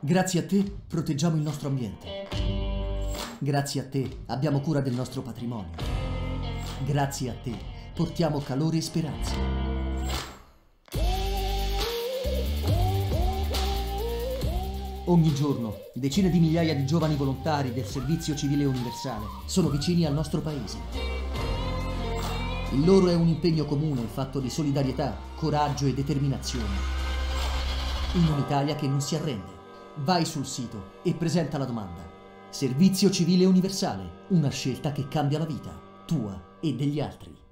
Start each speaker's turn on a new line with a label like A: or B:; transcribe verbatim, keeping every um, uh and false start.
A: Grazie a te proteggiamo il nostro ambiente. Grazie a te abbiamo cura del nostro patrimonio. Grazie a te portiamo calore e speranza. Ogni giorno decine di migliaia di giovani volontari del Servizio Civile Universale sono vicini al nostro paese. Il loro è un impegno comune fatto di solidarietà, coraggio e determinazione. In un'Italia che non si arrende. Vai sul sito e presenta la domanda. Servizio Civile Universale, una scelta che cambia la vita, tua e degli altri.